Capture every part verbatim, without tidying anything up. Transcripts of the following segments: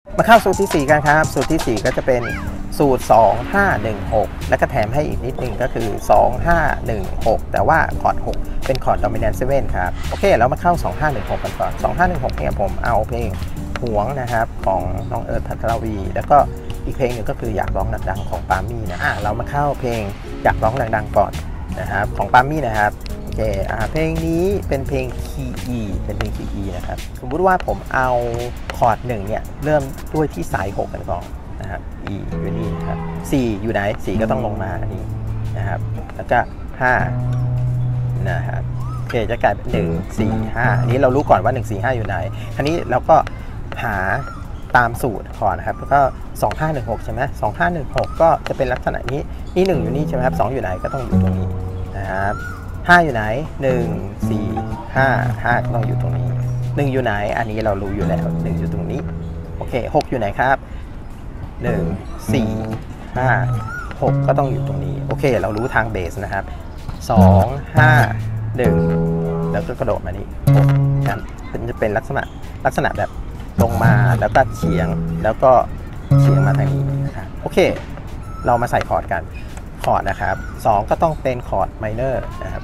มาเข้าสูตรที่สี่กันครับสูตรที่สี่ก็จะเป็นสูตรสองห้าหนึ่งหกแล้วก็แถมให้อีกนิดนึงก็คือสองห้าหนึ่งหกแต่ว่าคอร์ดหกเป็นคอร์ด dominant เซเว่นครับโอเคแล้วมาเข้าสองห้าหนึ่งหกกันก่อนสองห้าหนึ่งหกเนี่ยผมเอาเพลงหวงนะครับของน้องเอิร์ธ ภัทรวีแล้วก็อีกเพลงหนึ่งก็คืออยากร้องดังๆของปามี่นะอ่ะเรามาเข้าเพลงอยากร้องดังๆก่อนนะครับของปามี่นะครับโอเคอ่าเพลงนี้เป็นเพลงคีย์ E เป็นเพลงคีย์ E นะครับสมมุติว่าผมเอาคอร์ดหนึ่งเนี่ยเริ่มด้วยที่สายหกกันก่อนนะครับ E อยู่นี่นะครับสี่อยู่ไหนสี่ก็ต้องลงมาอันนี้นะครับแล้วก็ห้านะครับโอเคจะกลายเป็นหนึ่ง สี่ ห้าอันนี้เรารู้ก่อนว่าหนึ่ง สี่ ห้าอยู่ไหนคราวนี้เราก็หาตามสูตรก่อนนะครับแล้วก็สองห้าหนึ่งหกใช่ไหมสองห้าหนึ่งหกก็จะเป็นลักษณะนี้นี่หนึ่งอยู่นี่ใช่ไหมครับสองอยู่ไหนก็ต้องอยู่ตรงนี้นะครับห้าอยู่ไหนหนึ่ง สี่ ห้า ห้าก็ต้องอยู่ตรงนี้หนึ่งอยู่ไหนอันนี้เรารู้อยู่แล้วหนึ่งอยู่ตรงนี้โอเคหกอยู่ไหนครับหนึ่ง สี่ ห้า หกก็ต้องอยู่ตรงนี้โอเคเรารู้ทางเบสนะครับสอง ห้า หนึ่งแล้วก็กระโดดมานี่หกครับจะเป็นลักษณะลักษณะแบบลงมาแล้วก็เฉียงแล้วก็เฉียงมาทางนี้นะครับโอเคเรามาใส่คอร์ดกันคอร์ดนะครับสองก็ต้องเป็นคอร์ดไมเนอร์นะครับ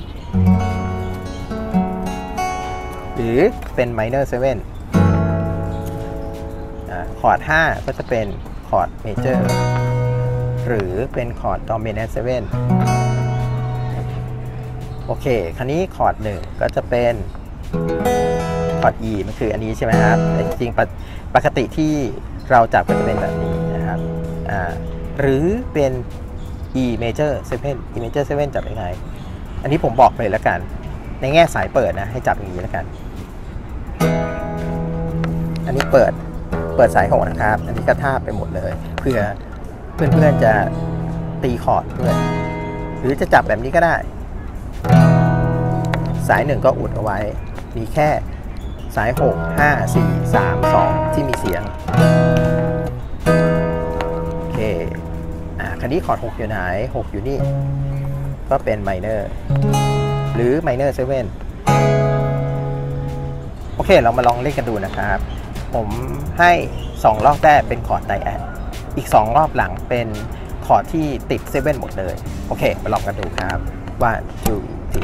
หรือเป็นไมเนอร์เซเว่นคอร์ดห้าก็จะเป็นคอร์ดเมเจอร์หรือเป็นคอร์ดดอมิแนนต์เซเว่นโอเคคราวนี้คอร์ดหนึ่งก็จะเป็นคอร์ด E มันคืออันนี้ใช่ไหมครับแต่จริงๆปกติที่เราจับก็จะเป็นแบบนี้นะครับอ่าหรือเป็น E major เซเว่น E major เซเว่นจับยังไงอันนี้ผมบอกเลยแล้วกันในแง่สายเปิดนะให้จับอย่างนี้แล้วกันอันนี้เปิดเปิดสายหกนะครับอันนี้ก็ทาบไปหมดเลยเพื่อเพื่อนๆจะตีคอร์ดด้วยหรือจะจับแบบนี้ก็ได้สายหนึ่งก็อุดเอาไว้มีแค่สายหก ห้า สี่ สาม สองที่มีเสียงโอเคอ่าคราวนี้คอร์ดหกอยู่ไหนหกอยู่นี่ก็เป็นไมเนอร์หรือไมเนอร์เซเว่นโอเคเรามาลองเล่นกันดูนะครับผมให้สองรอบแรกเป็นคอร์ดไดแอดอีกสองรอบหลังเป็นคอร์ดที่ติดเซเว่นหมดเลยโอเคมาลองกันดูครับว่าจูที่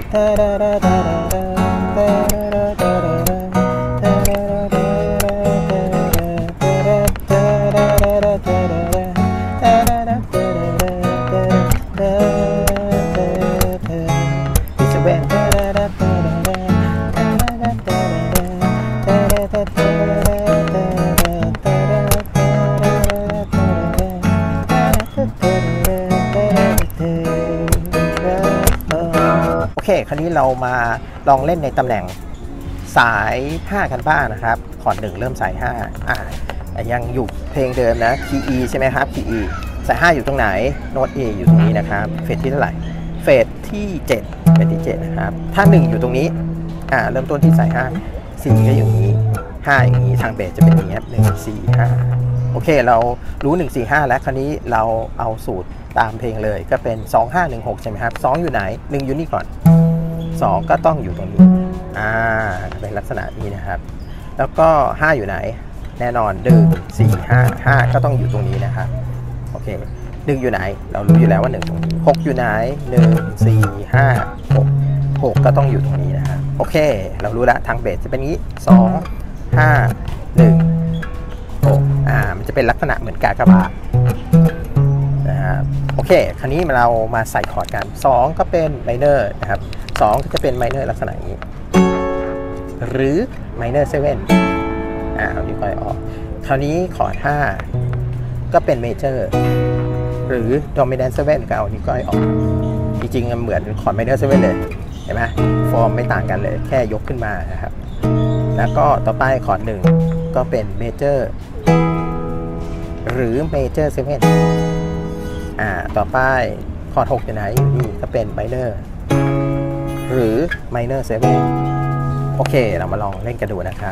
โอเคคราวนี้เรามาลองเล่นในตำแหน่งสายห้ากันบ้างนะครับคอร์ดหนึ่งเริ่มสายห้าอ่ายังอยู่เพลงเดิมนะคีย์ E ใช่ไหมครับคีย์ E สายห้าอยู่ตรงไหนโน้ต A อยู่ตรงนี้นะครับเฟสที่เท่าไหร่เฟสที่เจ็ดเฟสที่เจ็ดนะครับถ้าหนึ่งอยู่ตรงนี้อ่าเริ่มต้นที่สายห้าสี่ก็อย่างนี้ห้าอย่างนี้ทางเบสจะเป็นอย่างนี้หนึ่ง สี่ ห้าโอเคเรารู้หนึ่ง สี่ ห้าแล้วคราวนี้เราเอาสูตรตามเพลงเลยก็เป็นสอง ห้า หนึ่ง หกใช่ไหมครับสองอยู่ไหนหนึ่งอยู่นี่ก่อนสองก็ต้องอยู่ตรงนี้อ่าเป็นลักษณะนี้นะครับแล้วก็ห้าอยู่ไหนแน่นอนหนึ่ง สี่ ห้า ห้าก็ต้องอยู่ตรงนี้นะครับโอเคหนึ่งอยู่ไหนเรารู้อยู่แล้วว่าหนึ่งตรงนี้หกอยู่ไหนหนึ่ง สี่ ห้า หก หกก็ต้องอยู่ตรงนี้นะครับโอเคเรารู้แล้วทางเบสจะเป็นงี้สอง ห้า หนึ่ง หกอ่ามันจะเป็นลักษณะเหมือนกากบาทนะครับโอเคคราวนี้เรามาใส่คอร์ดกันสองก็เป็นไมเนอร์นะครับสองก็จะเป็นไมเนอร์ลักษณะนี้หรือไมเนอร์เซเว่นอ่าเอานิ้วก้อยออกคราวนี้คอร์ดห้าก็เป็นเมเจอร์หรือโดมิแนนต์เซเว่นก็เอานิ้วก้อยออกจริงๆเหมือนคอร์ดไมเนอร์เซเว่นเลยเห็นไหมฟอร์มไม่ต่างกันเลยแค่ยกขึ้นมานะครับแล้วก็ต่อไปคอร์ดหนึ่งก็เป็นเมเจอร์หรือเมเจอร์เซเว่นอ่าต่อไปคอร์ดหกอยู่ไหนอยู่นี่ก็เป็นไมเนอร์หรือไมเนอร์เซเว่นโอเคเรามาลองเล่นกันดูนะครับ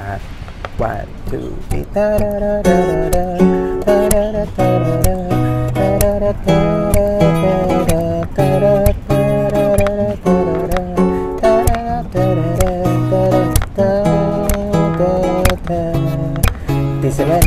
one two three ตีเซเว่น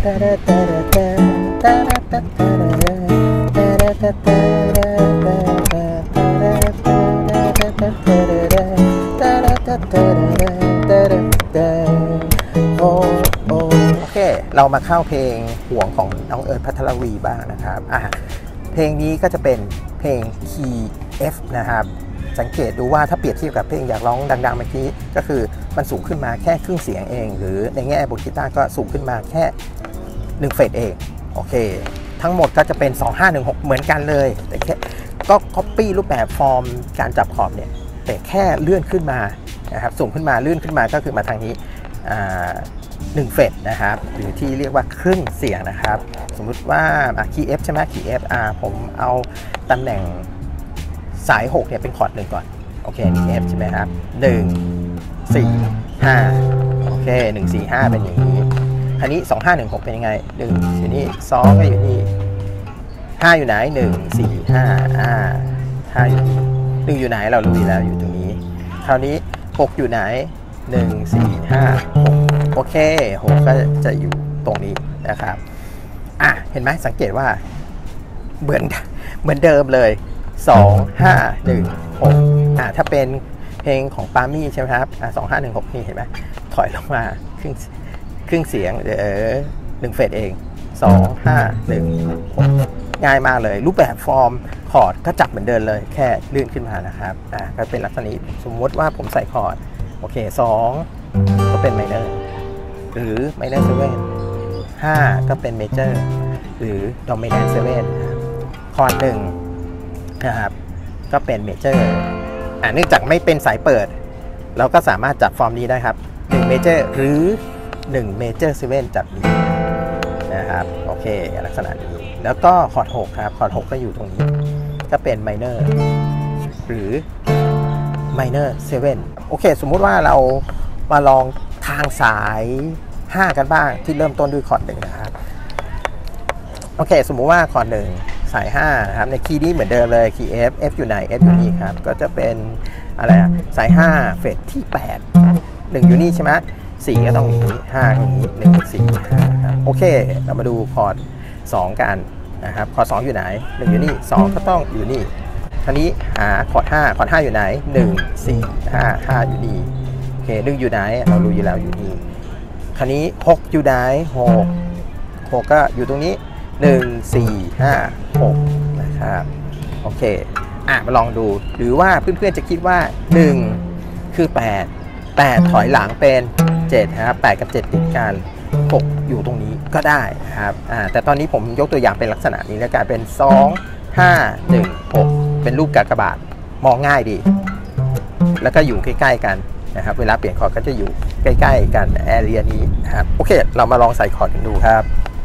โอเคเรามาเข้าเพลงห่วงของน้องเอิร์ธภัทรวีบ้างนะครับอ่ะเพลงนี้ก็จะเป็นเพลง คีย์ F นะครับสังเกตดูว่าถ้าเปรียบเทียบกับเพลงอยากร้องดังๆเมื่อกี้ก็คือมันสูงขึ้นมาแค่ครึ่งเสียงเองหรือในแง่บนกีตาร์ก็สูงขึ้นมาแค่หนึ่งเฟสเองโอเคทั้งหมดก็จะเป็นสองห้าหนึ่งหกเหมือนกันเลยแต่แค่ก็ copy รูปแบบฟอร์มการจับคอร์ดเนี่ยแต่แค่เลื่อนขึ้นมานะครับสูงขึ้นมาเลื่อนขึ้นมาก็คือมาทางนี้หนึ่งเฟสนะครับหรือที่เรียกว่าครึ่งเสียงนะครับสมมุติว่าคีย์ F ใช่ไหมคีย์ F อ่าผมเอาตำแหน่งสายหกเนี่ยเป็นคอร์ดหนึ่งก่อนโอเคนี่ F ใช่ไหมครับหนึ่ง สี่ ห้าโอเคหนึ่ง สี่ ห้าเป็นอย่างนี้อันนี้สอง ห้า หนึ่ง หกเป็นยังไงหนึ่งอยู่นี่สองก็อยู่นี่ห้าอยู่ไหนหนึ่ง สี่ ห้าอ่าห้าอยู่นี่หนึ่งอยู่ไหนเรารู้อยู่แล้วอยู่ตรงนี้คราวนี้หกอยู่ไหนหนึ่ง สี่ ห้า หกโอเคหกก็จะอยู่ตรงนี้นะครับอ่ะเห็นไหมสังเกตว่าเหมือนเหมือนเดิมเลยสอง ห้า หนึ่ง หกอ่ะถ้าเป็นเพลงของปามี่ใช่ไหมครับอ่ะสอง ห้า หนึ่ง หกนี่เห็นไหมถอยลงมาครึ่งครึ่งเสียงเออหนึ่งเฟสเองสอง ห้า หนึ่ง หกง่ายมากเลยรูปแบบฟอร์มคอร์ดก็จับเหมือนเดิมเลยแค่เลื่อนขึ้นมานะครับอ่ะก็เป็นลักษณะนี้สมมติว่าผมใส่คอร์ดโอเคสองก็เป็นไมเนอร์หรือไมเนอร์เซเว่นห้าก็เป็นเมเจอร์หรือโดมิแนนต์เซเว่นคอร์ดหนึ่งนะครับก็เป็นเมเจอร์อ่าเนื่องจากไม่เป็นสายเปิดเราก็สามารถจับฟอร์มนี้ได้ครับหนึ่งเมเจอร์หรือหนึ่งเมเจอร์เซเว่นจับนี้นะครับโอเคลักษณะนี้แล้วก็คอร์ดหกครับคอร์ดหกก็อยู่ตรงนี้ก็เป็นไมเนอร์หรือไมเนอร์เซเว่นโอเคสมมุติว่าเรามาลองทางสายห้ากันบ้างที่เริ่มต้นด้วยคอร์ดหนึ่งนะครับโอเคสมมุติว่าคอร์ดหนึ่งสายห้านะครับในคีย์นี้เหมือนเดิมเลยคีย์ F F อยู่ไหน F อยู่นี่ครับก็จะเป็นอะไรอะสายห้าเฟสที่แปด หนึ่งอยู่นี่ใช่ไหมสี่ก็ต้องอย่างนี้ห้าก็อย่างนี้หนึ่ง สี่ ห้าครับโอเคเรามาดูคอร์ดสองกันนะครับคอร์ดสองอยู่ไหนหนึ่งอยู่นี่สองก็ต้องอยู่นี่คราวนี้หาคอร์ดห้าคอร์ดห้าอยู่ไหนหนึ่ง สี่ ห้า ห้าอยู่นี่โอเคหนึ่งอยู่ไหนเรารู้อยู่แล้วอยู่นี่คราวนี้หกอยู่ไหนหก หกก็อยู่ตรงนี้หนึ่ง สี่ ห้า หกนะครับโอเคอ่ะมาลองดูหรือว่าเพื่อนๆจะคิดว่าหนึ่งคือแปด แปดถอยหลังเป็นเจ็ดครับแปดกับเจ็ดติดกันหกอยู่ตรงนี้ก็ได้นะครับอ่าแต่ตอนนี้ผมยกตัวอย่างเป็นลักษณะนี้แล้วกลายเป็นสอง ห้า หนึ่ง หกเป็นรูปกากบาทมองง่ายดีแล้วก็อยู่ใกล้ๆกันนะครับเวลาเปลี่ยนคอร์ดก็จะอยู่ใกล้ๆกันแอเรียนี้นะครับโอเคเรามาลองใส่คอร์ดกันดูครับ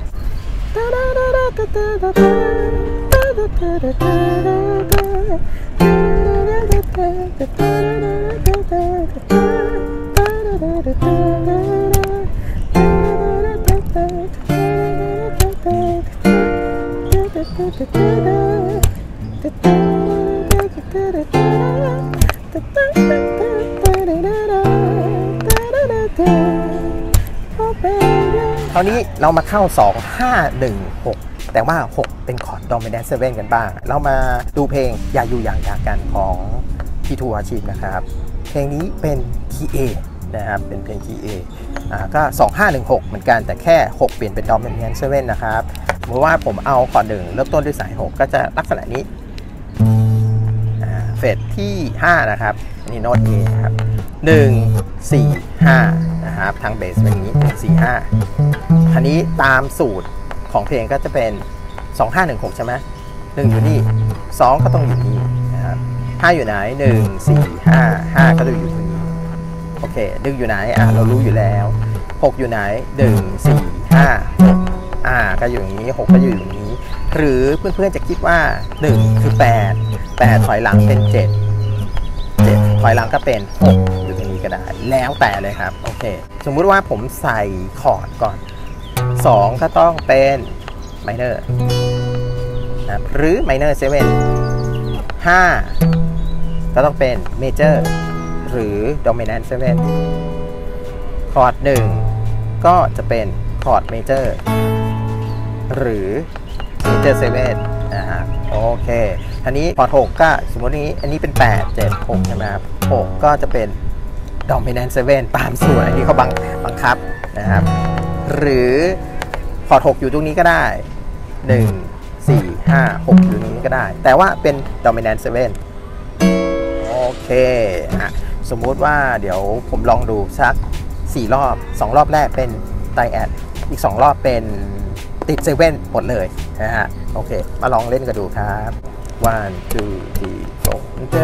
คราวนี้เรามาเข้าสอง ห้า หนึ่ง หกแต่ว่าหกเป็นคอร์ด Dominant เซเว่นกันบ้างเรามาดูเพลงอย่าอยู่อย่างอยากกันของพี่ทูอาชีพนะครับเพลงนี้เป็นคีย์ A นะครับเป็นเพลงคีย์ A อ่าก็สอง ห้า หนึ่ง หกเหมือนกันแต่แค่หกเปลี่ยนเป็น Dominant เซเว่นนะครับสมมติว่าผมเอาคอร์ดหนึ่งเริ่มต้นด้วยสายหกก็จะลักษณะนี้เฟสที่ห้านะครับอันนี้โน้ต A ครับหนึ่ง สี่ ห้านะครับทางเบสเป็นอย่างนี้หนึ่ง สี่ ห้าอันนี้ตามสูตรของเพลงก็จะเป็นสอง ห้า หนึ่ง หกใช่ไหมหนึ่งอยู่นี่สองก็ต้องอยู่นี่นะครับห้าอยู่ไหนหนึ่ง สี่ ห้า ห้าก็ต้องอยู่ตรงนี้โอเคหนึ่งอยู่ไหนอ่ะเรารู้อยู่แล้วหกอยู่ไหนหนึ่ง สี่ ห้า หกอ่าก็อยู่อย่างนี้หกก็อยู่อย่างนี้หรือเพื่อนๆจะคิดว่าหนึ่งคือแปด แปดถอยหลังเป็นเจ็ด เจ็ดถอยหลังก็เป็นหกอยู่ตรงนี้ก็ได้แล้วแต่เลยครับโอเคสมมุติว่าผมใส่คอร์ดก่อนสองก็ต้องเป็นไมเนอร์นะหรือไมเนอร์เซเว่น ห้าก็ต้องเป็นเมเจอร์หรือโดมิแนนต์เซเว่นคอร์ดหนึ่งก็จะเป็นคอร์ดเมเจอร์หรือ Major เซเว่นนะฮะโอเคอันนี้พอร์ตหกก็สมมตินี้อันนี้เป็นแปด เจ็ด หกใช่ไหมครับหกก็จะเป็น Dominant เซเว่นตามสูตรอันนี้เขาบังบังคับนะครับหรือพอร์ตหกอยู่ตรงนี้ก็ได้หนึ่ง สี่ ห้า หกอยู่ตรงนี้ก็ได้แต่ว่าเป็น Dominant เซเว่นโอเคอ่ะสมมุติว่าเดี๋ยวผมลองดูสักสี่รอบสองรอบแรกเป็นไตรแอดอีกสองรอบเป็นติดเซเว่นหมดเลยนะฮะโอเคมาลองเล่นกันดูครับ one two three four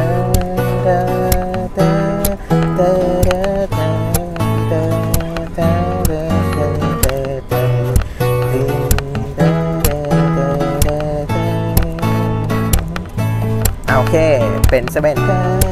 โอเคเป็นเซเว่น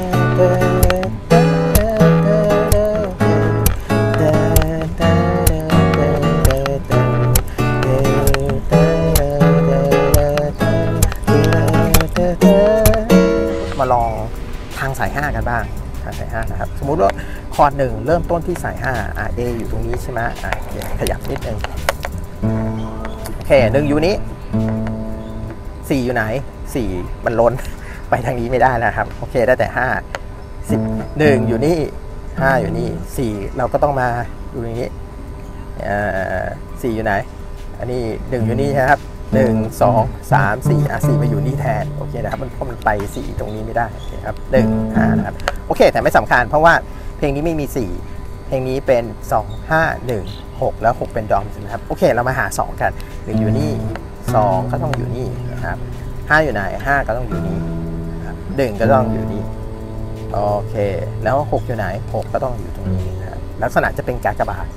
มาลองทางสายห้ากันบ้างทางสายห้านะครับสมมุติว่าคอร์ดหนึ่งเริ่มต้นที่สายห้าอ่า A อยู่ตรงนี้ใช่ไหมอ่าขยับนิดนึงโอเคหนึ่งอยู่นี้สี่อยู่ไหนสี่มันล้นไปทางนี้ไม่ได้แล้วครับโอเคได้แต่ห้า สิบ หนึ่งอยู่นี่ห้าอยู่นี่สี่เราก็ต้องมาอยู่ตรงนี้อ่าสี่อยู่ไหนอันนี้หนึ่งอยู่นี่ครับหนึ่ง สอง สาม สี่อ่ะสี่มาอยู่นี่แทนโอเคนะครับมันเพราะมันไปสี่ตรงนี้ไม่ได้ครับหนึ่ง ห้านะครับโอเคแต่ไม่สำคัญเพราะว่าเพลงนี้ไม่มีสี่เพลงนี้เป็นสอง ห้า หนึ่ง หกแล้วหกเป็นดอมใช่ไหมครับโอเคเรามาหาสองกันหนึ่งอยู่นี่สองก็ต้องอยู่นี่นะครับห้าอยู่ไหนห้าก็ต้องอยู่นี่หนึ่งก็ต้องอยู่นี่โอเคแล้วหกอยู่ไหนหกก็ต้องอยู่ตรงนี้นะครับลักษณะจะเป็นกากบาท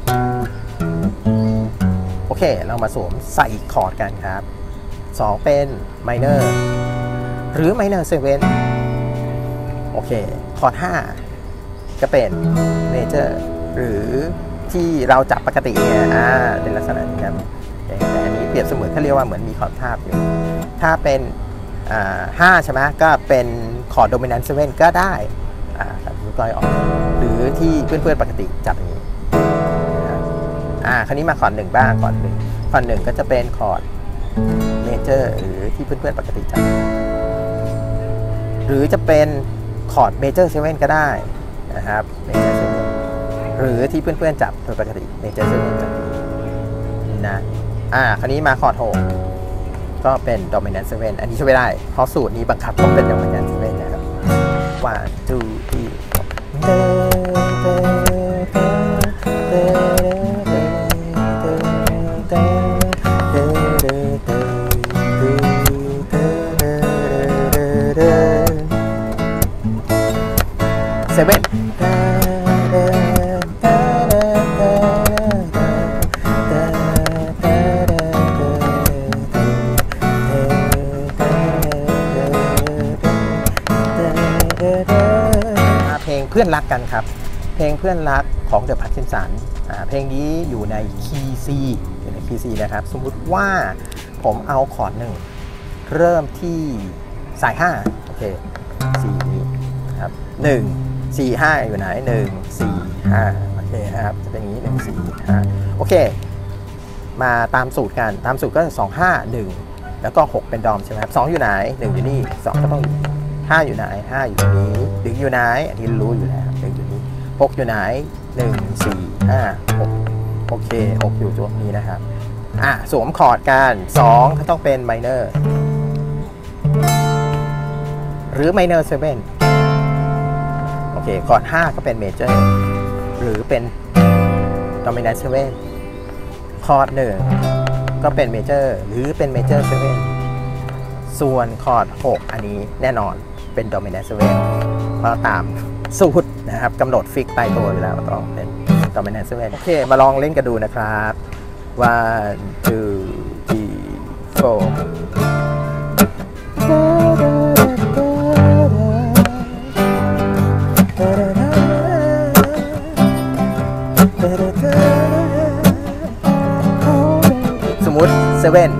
โอเคเรามาสวมใส่คอร์ดกันครับสองเป็นไมเนอร์หรือไมเนอร์เซเว่นโอเคคอร์ดห้าก็เป็นเมเจอร์หรือที่เราจับปกติเนี่ยอ่าเป็นลักษณะนี้ครับแต่อันนี้เปรียบเสมือนเขาเรียกว่าเหมือนมีคอร์ดทาบอยู่ถ้าเป็นห้าใช่ไหมก็เป็นคอร์ดโดมิแนนต์เซเว่นก็ได้อ่าตัดนิ้วก้อยออกหรือที่เพื่อนๆปกติจับอย่างนี้อ่าคราวนี้มาคอร์ดหนึ่งบ้างคอร์ดหนึ่งคอร์ดหนึ่งก็จะเป็นคอร์ดเมเจอร์หรือที่เพื่อนๆปกติจับหรือจะเป็นคอร์ดเมเจอร์เซเว่นก็ได้นะครับเมเจอร์เซเว่นหรือที่เพื่อนๆจับโดยปกติเมเจอร์เซเว่นจับนะอ่าคราวนี้มาคอร์ดหกก็เป็น Dominant เซเว่นอันนี้ช่วยไม่ได้เพราะสูตรนี้บังคับต้องเป็น Dominant เซเว่นนะครับ one two three four เซเว่นเพื่อนรักกันครับเพลงเพื่อนรักของเดอะพัทคินสันเพลงนี้อยู่ในคีย์ C อยู่ในคีย์ C นะครับสมมุติว่าผมเอาคอร์ดหนึ่งเริ่มที่สายห้าโอเค C นี้ครับหนึ่ง สี่ ห้าอยู่ไหนหนึ่ง สี่ ห้าโอเคครับจะเป็นอย่างนี้หนึ่ง สี่ ห้าโอเคมาตามสูตรกันตามสูตรก็สอง ห้า หนึ่งแล้วก็หกเป็นดอมใช่ไหมครับสองอยู่ไหนหนึ่งอยู่นี่สองก็ต้องอยู่ห้าอยู่ไหนห้าอยู่ตรงนี้หนึ่งอยู่ไหนอันนี้รู้อยู่แล้วหนึ่งอยู่นี้หกอยู่ไหนหนึ่ง สี่ ห้า หกโอเคหกอยู่ตรงนี้นะครับอ่ะสวมคอร์ดกันสองก็ต้องเป็นไมเนอร์หรือไมเนอร์เซเว่นโอเคคอร์ดห้าก็เป็นเมเจอร์หรือเป็นดอมิแนนต์เซเว่นคอร์ดหนึ่งก็เป็นเมเจอร์หรือเป็นเมเจอร์เซเว่นส่วนคอร์ดหกอันนี้แน่นอนเป็น Dominant เซเว่นเพราะตามสูตรนะครับกำหนดฟิกตายตัวอยู่แล้วต้องเป็น Dominant เซเว่นโอเคมาลองเล่นกันดูนะครับ one two three four สมมุติเซเว่น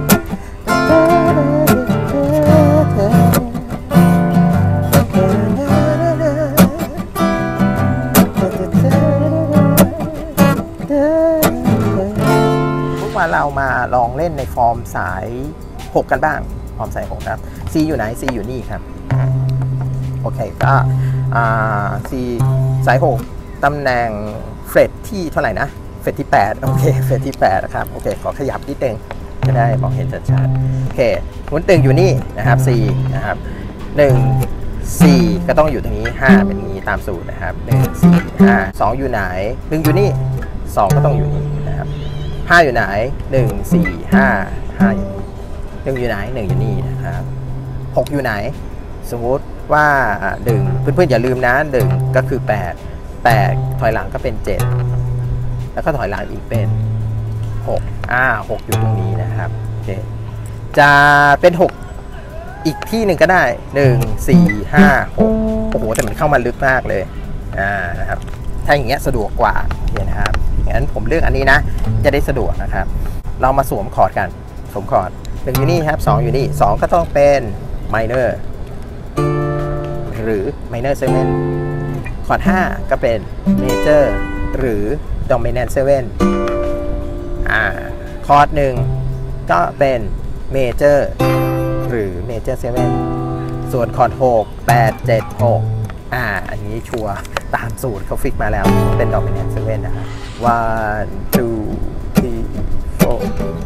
เรามาลองเล่นล่นในฟอร์มสายหกกันบ้างฟอร์มสายหกครับ C อยู่ไหน C อยู่นี่ครับโอเคก็C สายหกตำแหน่งเฟรตที่เท่าไหร่นะเฟรตที่แปดโอเคเฟรตที่แปดนะครับโอเคขอขยับนิดนึงจะได้มองเห็นชัดๆโอเคหมุนตึงอยู่นี่นะครับ C นะครับหนึ่ง สี่ก็ต้องอยู่ตรงนี้ห้าเป็นอย่างนี้ตามสูตรนะครับหนึ่ง สี่ ห้า สองอยู่ไหนหนึ่งอยู่นี่สองก็ต้องอยู่นี่นะครับห้าอยู่ไหนหนึ่ง สี่ ห้า ห้าอยู่นี่หนึ่งอยู่ไหนหนึ่งอยู่นี่นะครับหกอยู่ไหนสมมุติว่าหนึ่งเพื่อนๆอย่าลืมนะหนึ่งก็คือแปด แปดถอยหลังก็เป็นเจ็ดแล้วก็ถอยหลังอีกเป็นหกอ่าหกอยู่ตรงนี้นะครับโอเคจะเป็นหกอีกที่หนึ่งก็ได้หนึ่ง สี่ ห้า หกโอ้โหแต่มันเข้ามาลึกมากเลยอ่านะครับถ้าอย่างเงี้ยสะดวกกว่าเนี่ยนะครับงั้นผมเลือกอันนี้นะจะได้สะดวกนะครับเรามาสวมคอร์ดกันสวมคอร์ดหนึ่งอยู่นี่ครับสองอยู่นี่สองก็ต้องเป็นไมเนอร์หรือไมเนอร์เซเว่นคอร์ดห้าก็เป็นเมเจอร์หรือดอมิแนนต์เซเว่นอ่าคอร์ดหนึ่งก็เป็นเมเจอร์หรือเมเจอร์เซเว่นส่วนคอร์ดหก แปด เจ็ด หกอ่าอันนี้ชัวร์ตามสูตรเขาฟิกมาแล้วเป็นดอมิแนนต์เซเว่นนะครับ one two three four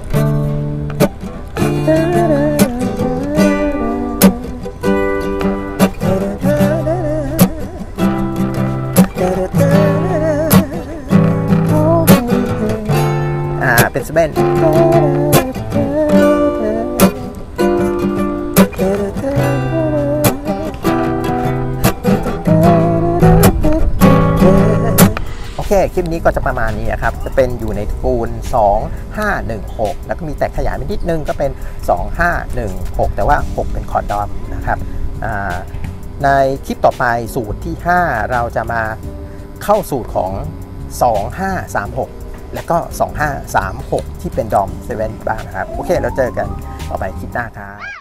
อ่าเป็นเซเว่นโอเคคลิปนี้ก็จะประมาณนี้ครับจะเป็นอยู่ในปูนสอง ห้า หนึ่ง หกแล้วก็มีแตกขยายไปนิดนึงก็เป็นสอง ห้า หนึ่ง หกแต่ว่าหกเป็นคอร์ดดอมนะครับในคลิปต่อไปสูตรที่ห้าเราจะมาเข้าสูตรของสอง ห้า สาม หกแล้วก็สอง ห้า สาม หกที่เป็นดอมเซเว่นบ้างนะครับโอเคเราเจอกันต่อไปคลิปหน้าครับ